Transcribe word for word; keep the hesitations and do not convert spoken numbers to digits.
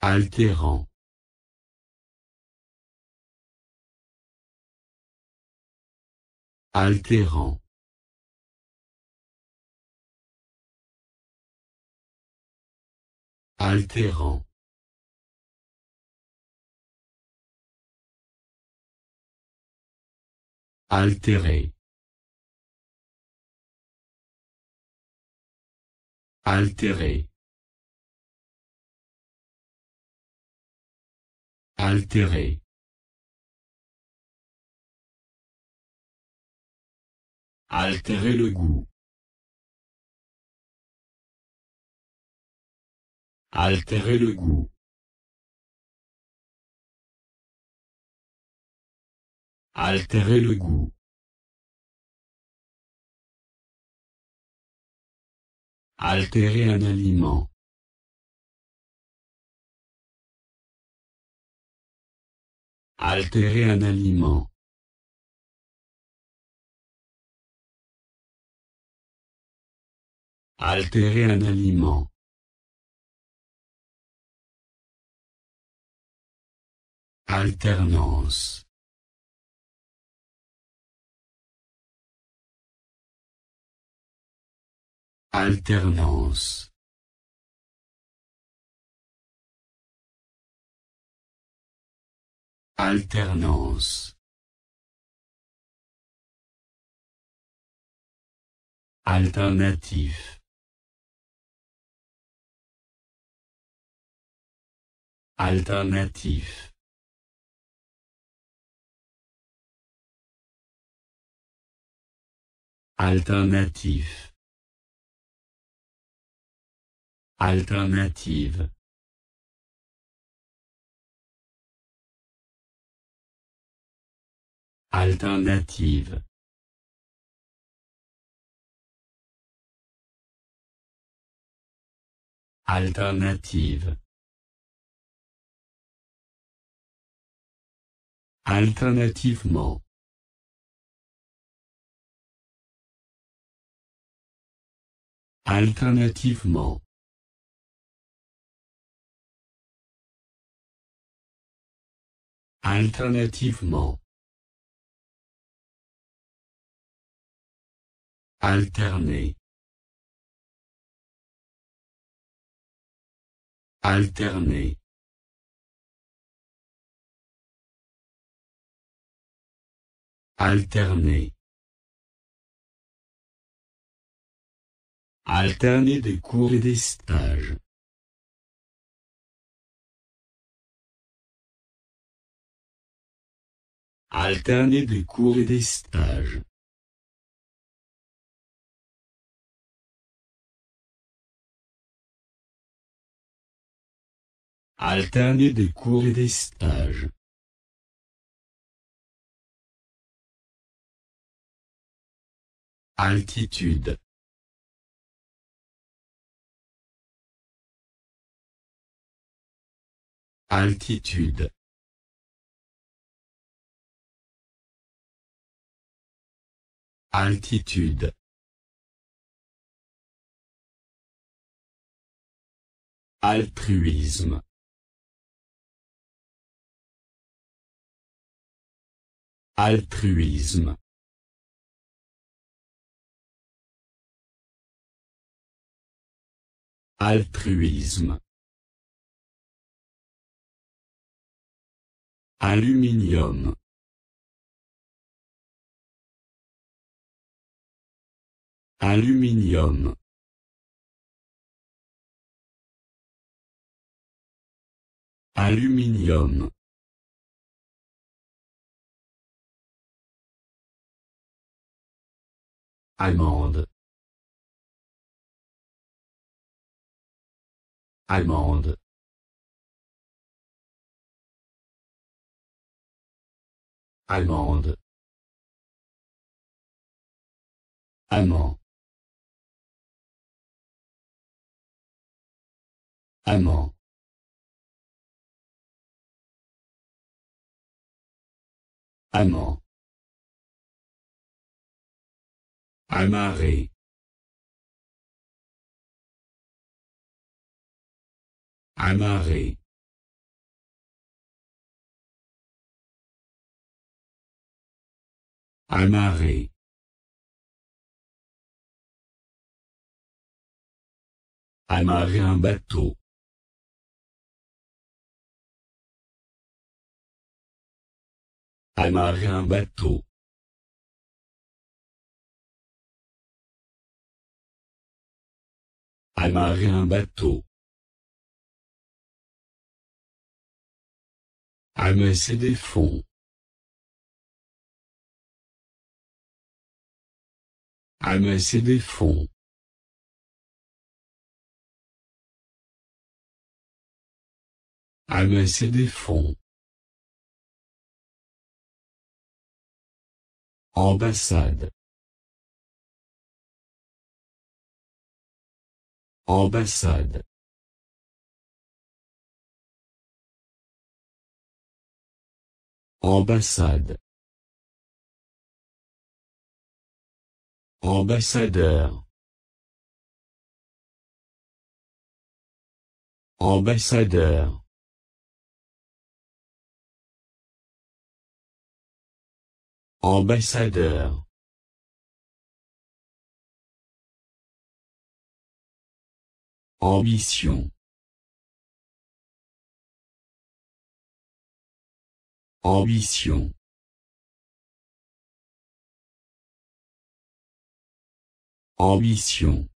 altérant, altérant, altérant, altérer, altérer, altérer, altérer le goût, altérer le goût, altérer le goût, altérer un aliment, altérer un aliment, altérer un aliment, alternance, alternance, alternance, alternatif, alternatif, alternatif, alternative, alternative, alternative, alternativement, alternativement, alternativement, alterner, alterner, alterner, alterner des cours et des stages, alterner des cours et des stages, alterner des cours et des stages, altitude, altitude, altitude, altruisme, altruisme, altruisme, aluminium, aluminium, aluminium, amende, amende, amende, amant, amant, amant, amarré, amarré, Amarrer. Amarrer un bateau. Amarrer un bateau. Amarrer un bateau. Amasser des fonds. Amasser des fonds. Amasser des fonds. Ambassade. Ambassade. Ambassade. Ambassadeur. Ambassadeur. Ambassadeur. Ambition. Ambition. Ambition.